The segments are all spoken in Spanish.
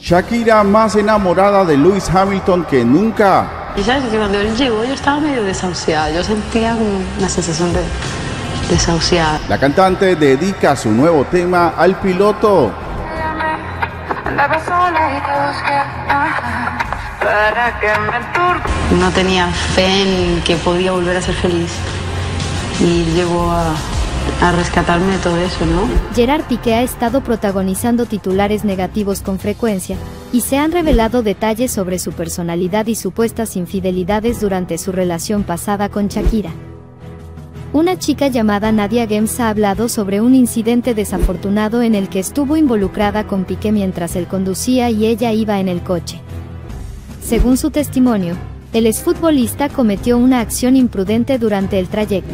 Shakira más enamorada de Lewis Hamilton que nunca. Y sabes que cuando él llegó yo estaba medio desahuciada, yo sentía como una sensación de desahuciada. La cantante dedica su nuevo tema al piloto. No tenía fe en que podía volver a ser feliz y llegó a rescatarme de todo eso, ¿no? Gerard Piqué ha estado protagonizando titulares negativos con frecuencia, y se han revelado detalles sobre su personalidad y supuestas infidelidades durante su relación pasada con Shakira. Una chica llamada Nadia Gems ha hablado sobre un incidente desafortunado en el que estuvo involucrada con Piqué mientras él conducía y ella iba en el coche. Según su testimonio, el exfutbolista cometió una acción imprudente durante el trayecto.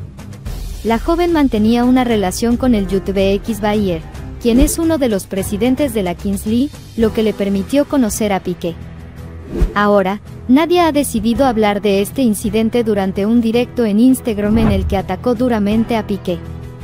La joven mantenía una relación con el youtuber X Bayer, quien es uno de los presidentes de la Kings League, lo que le permitió conocer a Piqué. Ahora, Nadia ha decidido hablar de este incidente durante un directo en Instagram en el que atacó duramente a Piqué.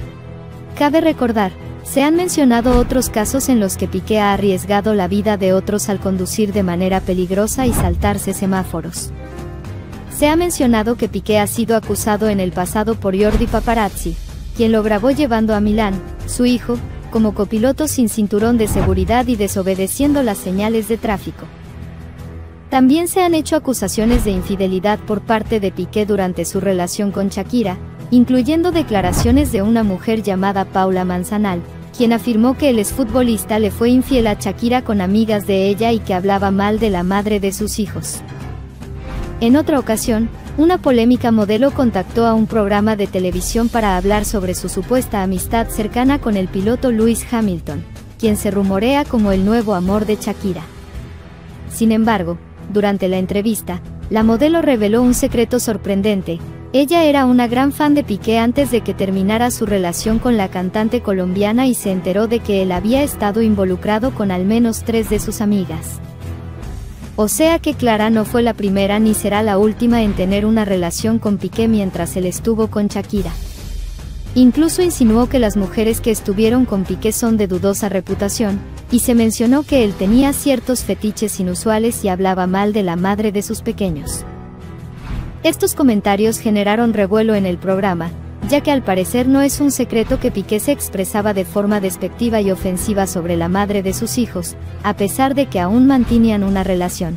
Cabe recordar, se han mencionado otros casos en los que Piqué ha arriesgado la vida de otros al conducir de manera peligrosa y saltarse semáforos. Se ha mencionado que Piqué ha sido acusado en el pasado por Jordi Paparazzi, quien lo grabó llevando a Milán, su hijo, como copiloto sin cinturón de seguridad y desobedeciendo las señales de tráfico. También se han hecho acusaciones de infidelidad por parte de Piqué durante su relación con Shakira, incluyendo declaraciones de una mujer llamada Paula Manzanal, quien afirmó que el exfutbolista le fue infiel a Shakira con amigas de ella y que hablaba mal de la madre de sus hijos. En otra ocasión, una polémica modelo contactó a un programa de televisión para hablar sobre su supuesta amistad cercana con el piloto Lewis Hamilton, quien se rumorea como el nuevo amor de Shakira. Sin embargo, durante la entrevista, la modelo reveló un secreto sorprendente. Ella era una gran fan de Piqué antes de que terminara su relación con la cantante colombiana y se enteró de que él había estado involucrado con al menos 3 de sus amigas. O sea que Clara no fue la primera ni será la última en tener una relación con Piqué mientras él estuvo con Shakira. Incluso insinuó que las mujeres que estuvieron con Piqué son de dudosa reputación, y se mencionó que él tenía ciertos fetiches inusuales y hablaba mal de la madre de sus pequeños. Estos comentarios generaron revuelo en el programa, ya que al parecer no es un secreto que Piqué se expresaba de forma despectiva y ofensiva sobre la madre de sus hijos, a pesar de que aún mantenían una relación.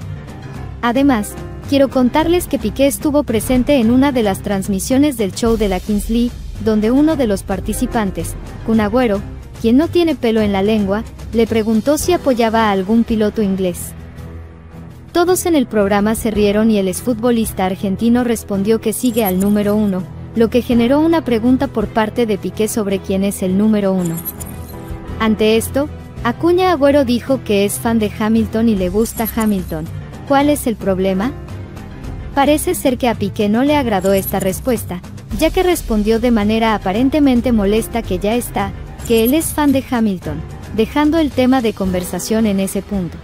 Además, quiero contarles que Piqué estuvo presente en una de las transmisiones del show de la Kings League, donde uno de los participantes, Kun Agüero, quien no tiene pelo en la lengua, le preguntó si apoyaba a algún piloto inglés. Todos en el programa se rieron y el exfutbolista argentino respondió que sigue al número 1, lo que generó una pregunta por parte de Piqué sobre quién es el número 1. Ante esto, Kun Agüero dijo que es fan de Hamilton y le gusta Hamilton. ¿Cuál es el problema? Parece ser que a Piqué no le agradó esta respuesta, ya que respondió de manera aparentemente molesta que él es fan de Hamilton, dejando el tema de conversación en ese punto.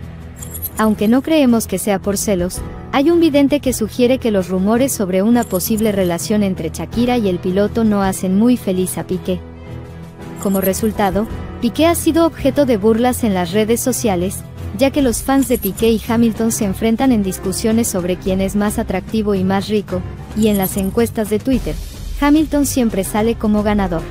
Aunque no creemos que sea por celos, hay un vidente que sugiere que los rumores sobre una posible relación entre Shakira y el piloto no hacen muy feliz a Piqué. Como resultado, Piqué ha sido objeto de burlas en las redes sociales, ya que los fans de Piqué y Hamilton se enfrentan en discusiones sobre quién es más atractivo y más rico, y en las encuestas de Twitter, Hamilton siempre sale como ganador.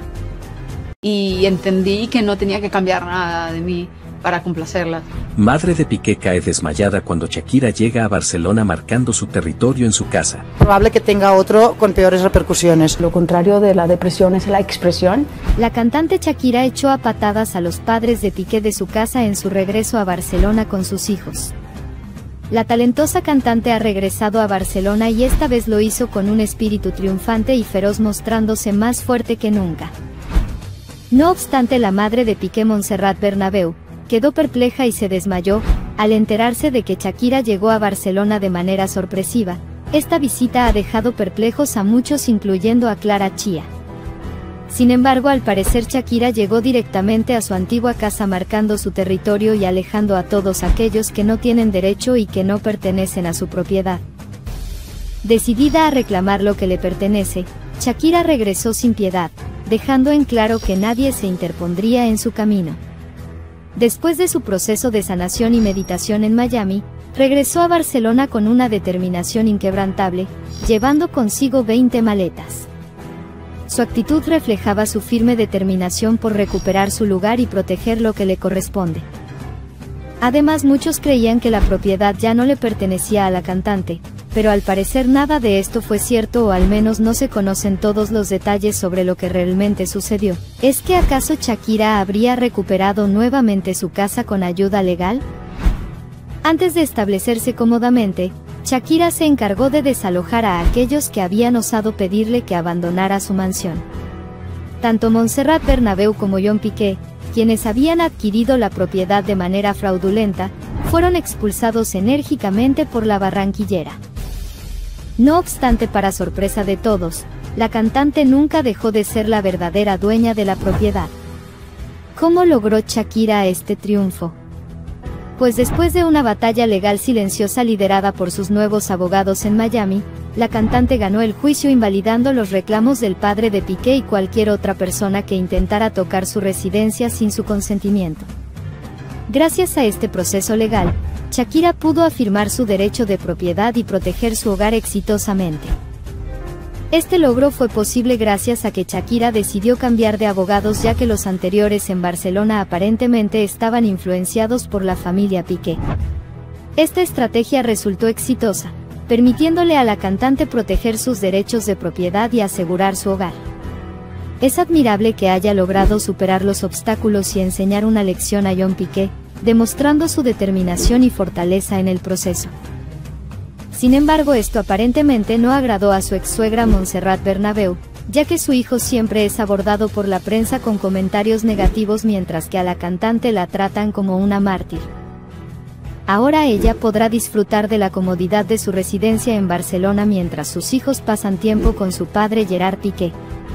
Y entendí que no tenía que cambiar nada de mí para complacerla. Madre de Piqué cae desmayada cuando Shakira llega a Barcelona marcando su territorio en su casa. Probable que tenga otro con peores repercusiones. Lo contrario de la depresión es la expresión. La cantante Shakira echó a patadas a los padres de Piqué de su casa en su regreso a Barcelona con sus hijos. La talentosa cantante ha regresado a Barcelona y esta vez lo hizo con un espíritu triunfante y feroz, mostrándose más fuerte que nunca. No obstante, la madre de Piqué, Montserrat Bernabéu, quedó perpleja y se desmayó al enterarse de que Shakira llegó a Barcelona de manera sorpresiva. Esta visita ha dejado perplejos a muchos, incluyendo a Clara Chía. Sin embargo, al parecer Shakira llegó directamente a su antigua casa marcando su territorio y alejando a todos aquellos que no tienen derecho y que no pertenecen a su propiedad. Decidida a reclamar lo que le pertenece, Shakira regresó sin piedad, dejando en claro que nadie se interpondría en su camino. Después de su proceso de sanación y meditación en Miami, regresó a Barcelona con una determinación inquebrantable, llevando consigo 20 maletas. Su actitud reflejaba su firme determinación por recuperar su lugar y proteger lo que le corresponde. Además, muchos creían que la propiedad ya no le pertenecía a la cantante, pero al parecer nada de esto fue cierto, o al menos no se conocen todos los detalles sobre lo que realmente sucedió. ¿Es que acaso Shakira habría recuperado nuevamente su casa con ayuda legal? Antes de establecerse cómodamente, Shakira se encargó de desalojar a aquellos que habían osado pedirle que abandonara su mansión. Tanto Montserrat Bernabéu como John Piqué, quienes habían adquirido la propiedad de manera fraudulenta, fueron expulsados enérgicamente por la barranquillera. No obstante, para sorpresa de todos, la cantante nunca dejó de ser la verdadera dueña de la propiedad. ¿Cómo logró Shakira este triunfo? Pues después de una batalla legal silenciosa liderada por sus nuevos abogados en Miami, la cantante ganó el juicio invalidando los reclamos del padre de Piqué y cualquier otra persona que intentara tocar su residencia sin su consentimiento. Gracias a este proceso legal, Shakira pudo afirmar su derecho de propiedad y proteger su hogar exitosamente. Este logro fue posible gracias a que Shakira decidió cambiar de abogados, ya que los anteriores en Barcelona aparentemente estaban influenciados por la familia Piqué. Esta estrategia resultó exitosa, permitiéndole a la cantante proteger sus derechos de propiedad y asegurar su hogar. Es admirable que haya logrado superar los obstáculos y enseñar una lección a John Piqué, demostrando su determinación y fortaleza en el proceso. Sin embargo, esto aparentemente no agradó a su ex-suegra Montserrat Bernabéu, ya que su hijo siempre es abordado por la prensa con comentarios negativos, mientras que a la cantante la tratan como una mártir. Ahora ella podrá disfrutar de la comodidad de su residencia en Barcelona mientras sus hijos pasan tiempo con su padre Gerard Piqué.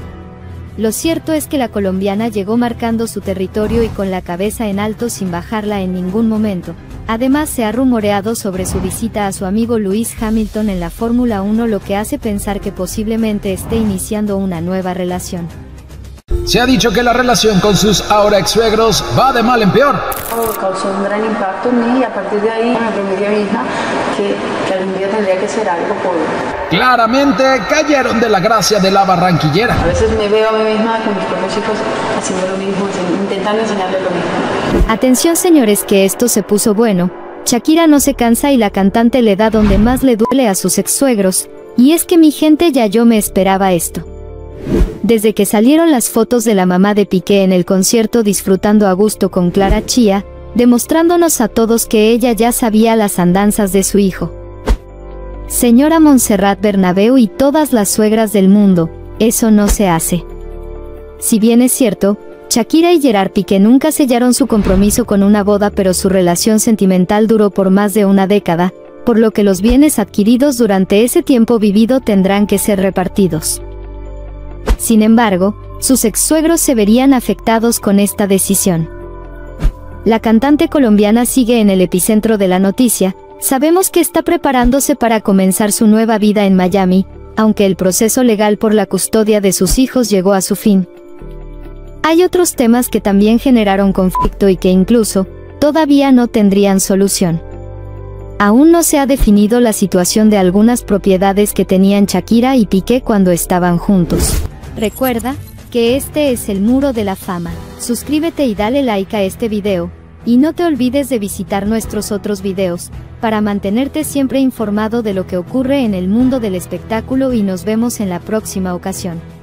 Lo cierto es que la colombiana llegó marcando su territorio y con la cabeza en alto sin bajarla en ningún momento. Además, se ha rumoreado sobre su visita a su amigo Lewis Hamilton en la Fórmula 1, lo que hace pensar que posiblemente esté iniciando una nueva relación. Se ha dicho que la relación con sus ahora ex-suegros va de mal en peor. Causó un gran impacto en mí, y a partir de ahí me prometí a mí misma que algún día tendría que hacer algo por él. Claramente cayeron de la gracia de la barranquillera. A veces me veo a mí misma con mis propios hijos haciendo lo mismo, intentando enseñarles lo mismo. Atención señores, que esto se puso bueno. Shakira no se cansa y la cantante le da donde más le duele a sus ex-suegros, y es que mi gente, ya yo me esperaba esto. Desde que salieron las fotos de la mamá de Piqué en el concierto disfrutando a gusto con Clara Chía, demostrándonos a todos que ella ya sabía las andanzas de su hijo. Señora Montserrat Bernabéu y todas las suegras del mundo, eso no se hace. Si bien es cierto, Shakira y Gerard Piqué nunca sellaron su compromiso con una boda, pero su relación sentimental duró por más de una década, por lo que los bienes adquiridos durante ese tiempo vivido tendrán que ser repartidos. Sin embargo, sus ex-suegros se verían afectados con esta decisión. La cantante colombiana sigue en el epicentro de la noticia. Sabemos que está preparándose para comenzar su nueva vida en Miami, aunque el proceso legal por la custodia de sus hijos llegó a su fin. Hay otros temas que también generaron conflicto y que incluso todavía no tendrían solución. Aún no se ha definido la situación de algunas propiedades que tenían Shakira y Piqué cuando estaban juntos. Recuerda que este es el Muro de la Fama. Suscríbete y dale like a este video, y no te olvides de visitar nuestros otros videos, para mantenerte siempre informado de lo que ocurre en el mundo del espectáculo, y nos vemos en la próxima ocasión.